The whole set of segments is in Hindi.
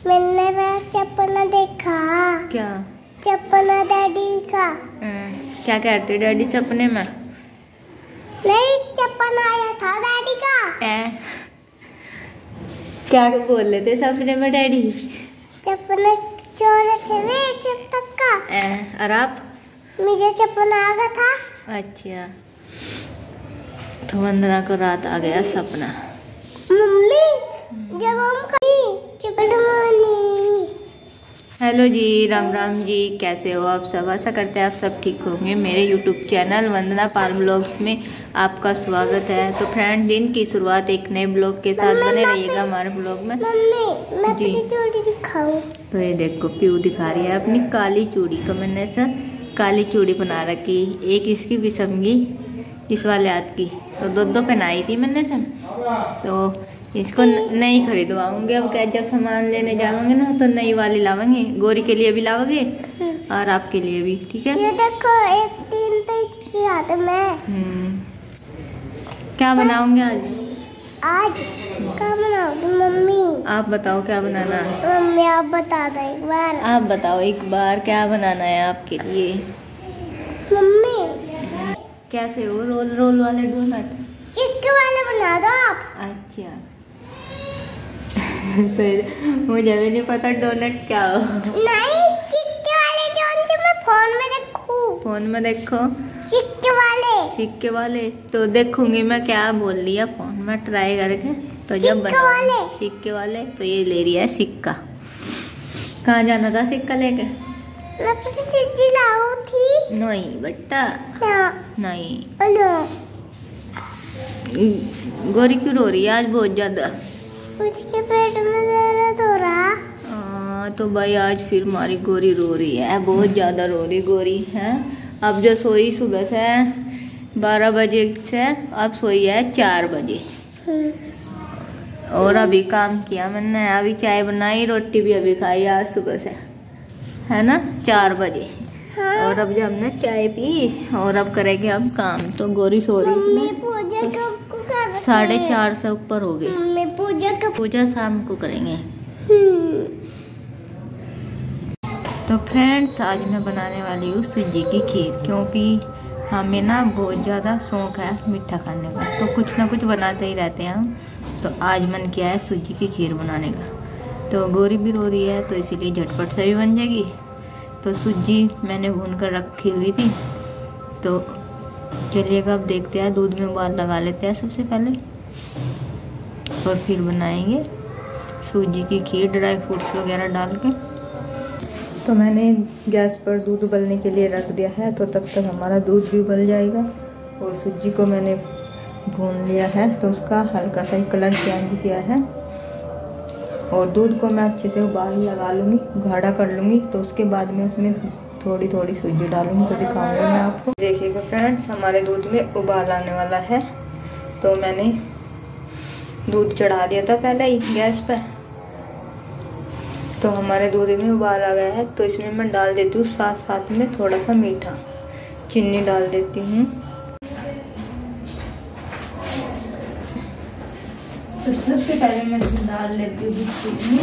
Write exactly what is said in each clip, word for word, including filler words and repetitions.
मैंने सपना देखा। क्या सपना डैडी का। क्या कहते डैडी सपने में? नहीं, सपना आया था डैडी का। ए? क्या बोल रहे थे सपने में डैडी? सपने चोर थे वे जब तक का। ए, और आप? मुझे सपना आ गया था। अच्छा, तो वंदना को रात आ गया सपना। मम्मी जब हम गुड मॉर्निंग। हेलो जी, राम राम जी, कैसे हो आप सब? आशा करते हैं आप सब ठीक होंगे। मेरे YouTube channel Vandana Pal blogs में आपका स्वागत है। तो फ्रेंड, दिन की शुरुआत एक नए ब्लॉग के साथ बने रहिएगा हमारे ब्लॉग में। मम्मी मैं अपनी चूड़ी दिखाऊं? तो ये देखो, पीयू दिखा रही है अपनी काली चूड़ी। तो मैंने सर काली चूड़ी बना रखी, एक इसकी बिसमगी इस वाले हाथ की, तो दो दो पहनाई थी मैंने सर। तो इसको नई खरीदवाऊंगे अब, क्या जब सामान लेने जाएंगे ना तो नई वाली लावेंगे। गोरी के लिए भी लावेंगे और आपके लिए भी, ठीक है? ये देखो, एक तीन तो हाथ में। हम्म, क्या बनाओगे आज? आज क्या बनाओगी मम्मी? आप बताओ क्या बनाना है। मम्मी आप बता दो एक बार। आप बताओ एक बार क्या बनाना है आपके लिए। मम्मी कैसे हो? रोल रोल वाले डोनट? चिक्की वाले बना दो आप। अच्छा तो मुझे भी नहीं पता डोनट क्या हो। नहीं, चिक्की वाले जो मैं फोन में देखूं। फोन में देखो? चिक्की वाले। सिक्के वाले तो देखूंगी मैं, क्या बोल लिया फोन में ट्राई करके। तो जब बना वाले। सिक्के वाले तो ये ले रही है सिक्का। कहाँ जाना था सिक्का लेके? मैं चिट्ठी लाऊं थी। नहीं बेटा, नहीं। गोरी क्यों रो रही है आज बहुत ज्यादा? उसके पेट में दर्द हो रहा। आ, तो भाई आज फिर हमारी गोरी रो रही है, बहुत ज्यादा रो रही गोरी है। अब जो सोई सुबह से बारह बजे से अब सोई है चार बजे। और अभी काम किया मैंने, अभी चाय बनाई, रोटी भी अभी खाई आज सुबह से, है ना, चार बजे। हाँ? और अब जब हमने चाय पी और अब करेंगे हम काम। तो गोरी सो रही है, साढ़े चार से ऊपर हो गए। पूजा का पूजा शाम को करेंगे। तो फ्रेंड्स, आज मैं बनाने वाली हूँ सूजी की खीर, क्योंकि हमें ना बहुत ज़्यादा शौक है मीठा खाने का, तो कुछ ना कुछ बनाते ही रहते हैं हम। तो आज मन किया है सूजी की खीर बनाने का। तो गोरी भी रो रही है तो इसीलिए झटपट से भी बन जाएगी। तो सूजी मैंने भून कर रखी हुई थी, तो चलिएगा अब देखते हैं। दूध में उबाल लगा लेते हैं सबसे पहले और फिर बनाएंगे सूजी की खीर ड्राई फ्रूट्स वगैरह डाल के। तो मैंने गैस पर दूध उबलने के लिए रख दिया है, तो तब तक हमारा दूध भी उबल जाएगा। और सूजी को मैंने भून लिया है, तो उसका हल्का सा ही कलर चेंज किया है। और दूध को मैं अच्छे से उबाल लगा लूँगी, गाढ़ा कर लूँगी। तो उसके बाद में उसमें थोड़ी थोड़ी सूजी डालूँगी, तो दिखाऊँगी मैं आपको। देखिएगा फ्रेंड्स, हमारे दूध में उबाल आने वाला है। तो मैंने दूध चढ़ा दिया था पहले ही गैस पर, तो हमारे दूध में उबाल आ गया है। तो इसमें मैं डाल देती हूँ साथ साथ में थोड़ा सा मीठा, चीनी डाल देती हूँ। तो सबसे पहले मैं डाल लेती हूँ चीनी।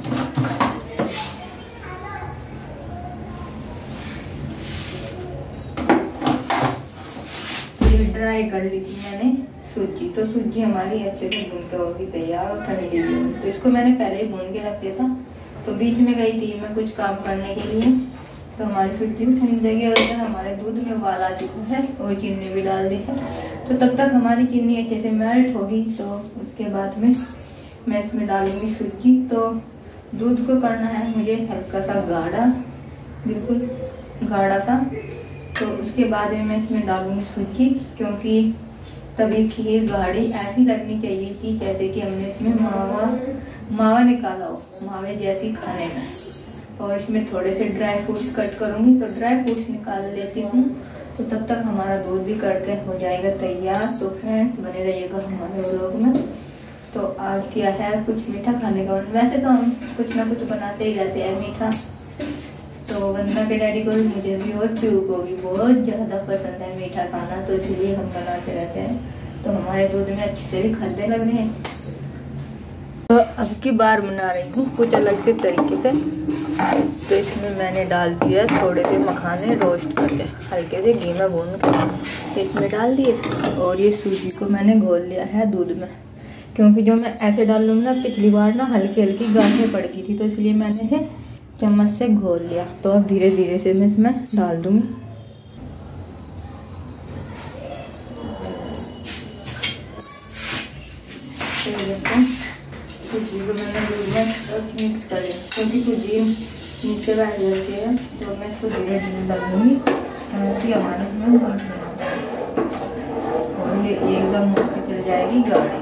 ये ड्राई कर ली थी मैंने सूजी। तो सूजी हमारी अच्छे से भून के होगी तैयार और ठंडी हुई। तो इसको मैंने पहले ही भून के रख दिया था। तो बीच में गई थी मैं कुछ काम करने के लिए, तो हमारी सूजी भी ठंड जाएगी। और इधर हमारे दूध में उबाल आ चुका है और चीनी भी डाल दी है। तो तब तक हमारी चीनी अच्छे से मेल्ट होगी। तो उसके बाद में मैं इसमें डालूंगी सूजी। तो दूध को करना है मुझे हल्का सा गाढ़ा, बिल्कुल गाढ़ा सा। तो उसके बाद में मैं इसमें डालूंगी सूजी, क्योंकि तभी खीर गाढ़ी ऐसी लगनी चाहिए थी जैसे कि हमने इसमें मावा मावा निकाला हो, मावे जैसी खाने में। और इसमें थोड़े से ड्राई फ्रूट्स कट करूंगी, तो ड्राई फ्रूट्स निकाल लेती हूँ। तो तब तक हमारा दूध भी कट के हो जाएगा तैयार। तो फ्रेंड्स, बने रहिएगा हमारे व्लॉग में। तो आज किया है कुछ मीठा खाने का। वैसे तो हम कुछ ना कुछ बनाते ही रहते हैं मीठा। तो वंदना के डैडी को भी, मुझे भी और पीयू को भी बहुत ज़्यादा पसंद है मीठा खाना, तो इसीलिए हम बनाते रहते हैं। तो हमारे दूध में अच्छे से भी खद्दे लग रहे हैं। तो अब की बार बना रही हूँ कुछ अलग से तरीके से। तो इसमें मैंने डाल दिया थोड़े से मखाने रोस्ट करके हल्के से घी में भून के इसमें डाल दिए। और ये सूजी को मैंने घोल लिया है दूध में, क्योंकि जो मैं ऐसे डाल लूँगी ना पिछली बार ना हल्की हल्की गांठें पड़ गई थी, तो इसलिए मैंने इसे चम्मच से घोल लिया। तो अब धीरे धीरे से मैं इसमें डाल दूँगी। सूजी को मैंने दूध में मिक्स कर लिया, क्योंकि सूजी नीचे बैठ जाती है, तो मैं इसको धीरे धीरे डालूंगी क्योंकि हमारे इसमें और ये एकदम होकर चल जाएगी गाढ़ी।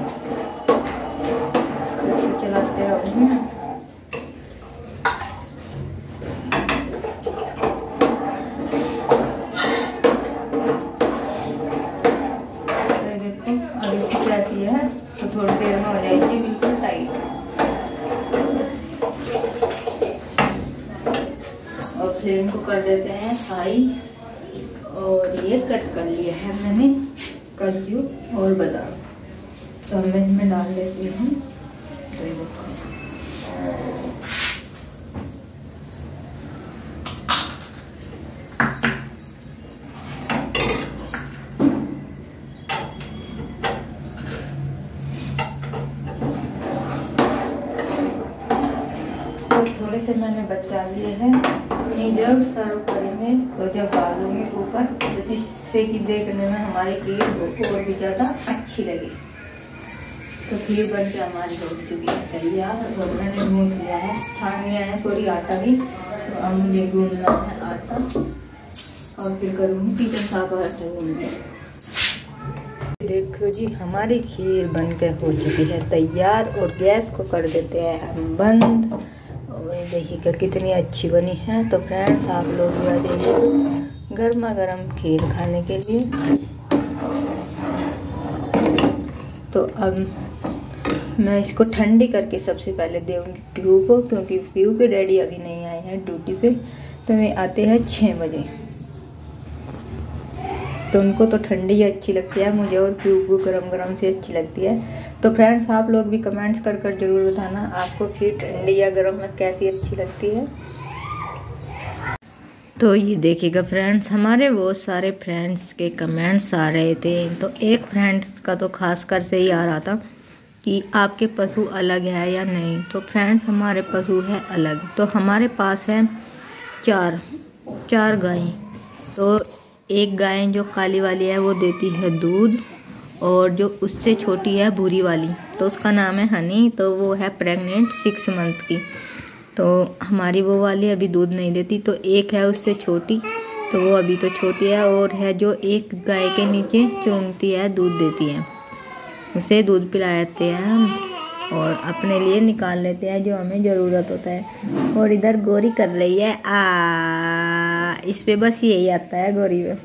तो इसको चलाते रहूँगी। तो देखो अभी कैसी है, तो थोड़ी देर में हो जाएगी बिल्कुल टाइट। और फ्लेम को कर देते हैं हाई। और ये कट कर लिया है मैंने काजू और बादाम, तो मैं इसमें डाल देती हूँ। तो ये थोड़े से मैंने बचा लिए हैं। ये जब सर्व करेंगे तो जब डालूंगी ऊपर, तो जिससे कि देखने में हमारी खीर और भी ज़्यादा अच्छी लगे। तो खीर बन के हमारी हो चुकी है तैयार। और मैंने गूंथ लिया है, छान लिया है सॉरी आटा भी। तो अब मुझे गूंथना है आटा और फिर करूँगी किचन साफ आटा गूंथ के। देखो जी हमारी खीर बन के हो चुकी है तैयार। और गैस को कर देते हैं हम बंद। और देखिएगा कितनी अच्छी बनी है। तो फ्रेंड्स आप लोग भी आ जाइए गर्मा गर्म खीर खाने के लिए। तो अब मैं इसको ठंडी करके सबसे पहले दूँगी पीहू को, क्योंकि पीहू के डैडी अभी नहीं आए हैं ड्यूटी से। तो वे आते हैं छः बजे, तो उनको तो ठंडी ही अच्छी लगती है, मुझे और पीहू को गरम गरम से अच्छी लगती है। तो फ्रेंड्स आप लोग भी कमेंट्स कर कर जरूर बताना आपको खीर ठंडी या गरम में कैसी अच्छी लगती है। तो ये देखिएगा फ्रेंड्स हमारे बहुत सारे फ्रेंड्स के कमेंट्स आ रहे थे। तो एक फ्रेंड्स का तो खास कर से ही आ रहा था कि आपके पशु अलग है या नहीं। तो फ्रेंड्स हमारे पशु है अलग। तो हमारे पास है चार चार गायें। तो एक गाय जो काली वाली है वो देती है दूध, और जो उससे छोटी है भूरी वाली तो उसका नाम है हनी। तो वो है प्रेग्नेंट सिक्स मंथ की। तो हमारी वो वाली अभी दूध नहीं देती। तो एक है उससे छोटी, तो वो अभी तो छोटी है। और है जो एक गाय के नीचे चूंगती है दूध देती है, उसे दूध पिलाते हैं हम और अपने लिए निकाल लेते हैं जो हमें ज़रूरत होता है। और इधर गोरी कर रही है आ इस पे बस यही आता है गोरी में।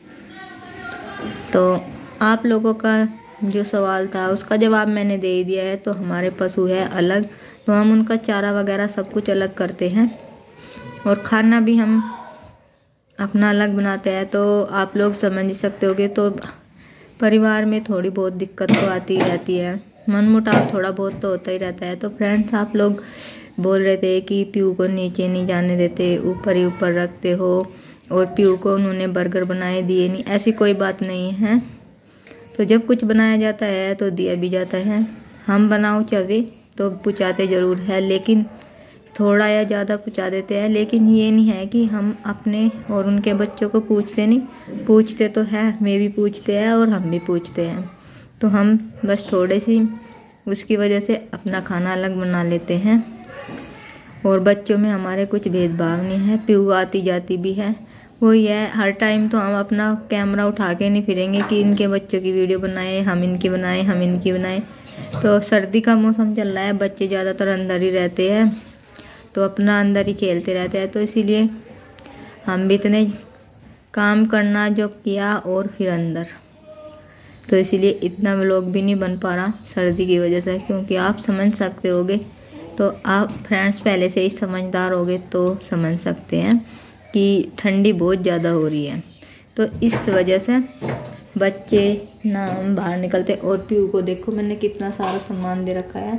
तो आप लोगों का जो सवाल था उसका जवाब मैंने दे ही दिया है। तो हमारे पशु है अलग, तो हम उनका चारा वगैरह सब कुछ अलग करते हैं और खाना भी हम अपना अलग बनाते हैं। तो आप लोग समझ ही सकते होगे। तो परिवार में थोड़ी बहुत दिक्कत तो आती ही रहती है, मन मुटाव थोड़ा बहुत तो होता ही रहता है। तो फ्रेंड्स आप लोग बोल रहे थे कि पीहू को नीचे नहीं जाने देते, ऊपर ही ऊपर रखते हो, और पीहू को उन्होंने बर्गर बनाए दिए नहीं। ऐसी कोई बात नहीं है। तो जब कुछ बनाया जाता है तो दिया भी जाता है। हम बनाओ चाहे तो पहुँचाते ज़रूर है, लेकिन थोड़ा या ज़्यादा पहुँचा देते हैं। लेकिन ये नहीं है कि हम अपने और उनके बच्चों को पूछते नहीं, पूछते तो है, मैं भी पूछते हैं और हम भी पूछते हैं। तो हम बस थोड़े सी उसकी वजह से अपना खाना अलग बना लेते हैं। और बच्चों में हमारे कुछ भेदभाव नहीं है, पीहू आती जाती भी है। वही है, हर टाइम तो हम अपना कैमरा उठा के नहीं फिरेंगे कि इनके बच्चों की वीडियो बनाए, हम इनकी बनाए हम इनकी बनाए। तो सर्दी का मौसम चल रहा है, बच्चे ज़्यादातर अंदर ही रहते हैं, तो अपना अंदर ही खेलते रहते हैं। तो इसीलिए हम भी इतने काम करना जो किया और फिर अंदर, तो इसीलिए इतना व्लॉग भी नहीं बन पा रहा सर्दी की वजह से, क्योंकि आप समझ सकते होगे। तो आप फ्रेंड्स पहले से ही समझदार होगे तो समझ सकते हैं कि ठंडी बहुत ज़्यादा हो रही है। तो इस वजह से बच्चे ना हम बाहर निकलते। और पीहू को देखो मैंने कितना सारा सामान दे रखा है,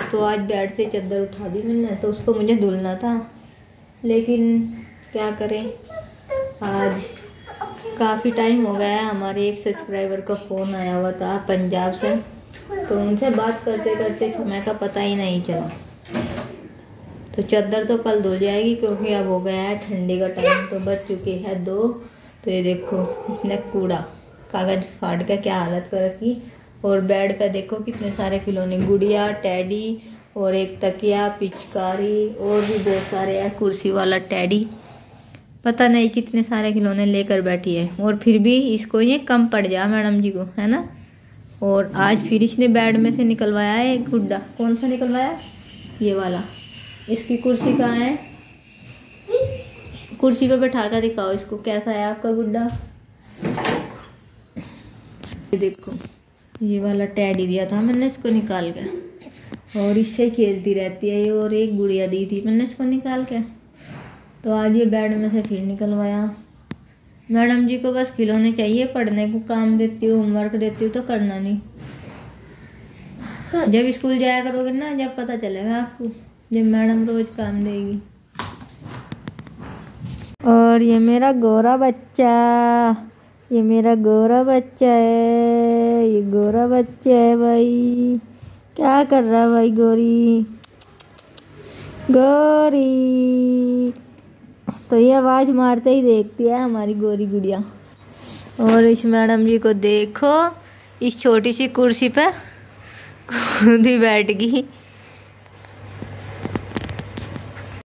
तो आज बेड से चादर उठा दी मैंने, तो उसको मुझे धुलना था, लेकिन क्या करें, आज काफ़ी टाइम हो गया है। हमारे एक सब्सक्राइबर का फ़ोन आया हुआ था पंजाब से, तो उनसे बात करते करते समय का पता ही नहीं चला। तो चादर तो कल धुल जाएगी, क्योंकि अब हो गया है ठंडी का टाइम, तो बज चुके हैं दो। तो ये देखो, इसने कूड़ा कागज फाड़ के क्या हालत कर रखी। और बेड पे देखो कितने सारे खिलौने, गुड़िया, टेडी और एक तकिया, पिचकारी और भी बहुत सारे हैं, कुर्सी वाला टेडी, पता नहीं कितने सारे खिलौने लेकर बैठी है। और फिर भी इसको ये कम पड़ जा मैडम जी को, है ना। और आज फिर इसने बेड में से निकलवाया है एक गुड्डा। कौन सा निकलवाया? ये वाला। इसकी कुर्सी कहाँ है? कुर्सी पे बैठा कर दिखाओ इसको, कैसा है आपका गुड्डा। ये देखो, ये वाला टेडी दिया था मैंने इसको निकाल के, और इससे खेलती रहती है ये। और एक गुड़िया दी थी मैंने इसको निकाल के, तो आज ये बेड में से फिर निकलवाया। मैडम जी को बस खिलौने चाहिए, पढ़ने को काम देती हूँ, होमवर्क देती हूँ तो करना नहीं। जब स्कूल जाया करोगे ना, जब पता चलेगा आपको, जब मैडम रोज काम देगी। और ये मेरा गोरा बच्चा, ये मेरा गोरा बच्चा है, ये गोरा बच्चा है भाई। क्या कर रहा है भाई गोरी गोरी। तो ये आवाज़ मारते ही देखती है हमारी गोरी गुड़िया। और इस मैडम जी को देखो, इस छोटी सी कुर्सी पे खुद ही बैठ गई।